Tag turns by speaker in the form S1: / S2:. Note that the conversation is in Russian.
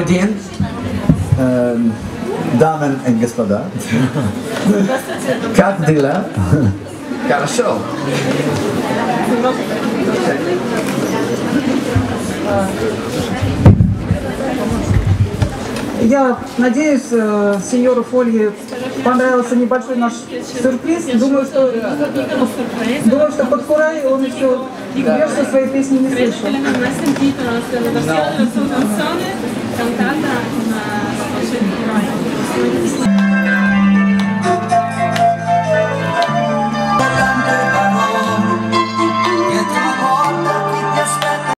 S1: Добрый день, дамы и господа. Как дела? Хорошо.
S2: Я надеюсь, сеньору Фолье понравился небольшой наш сюрприз. Думаю, что под Курай он еще версию своей песни не слышал.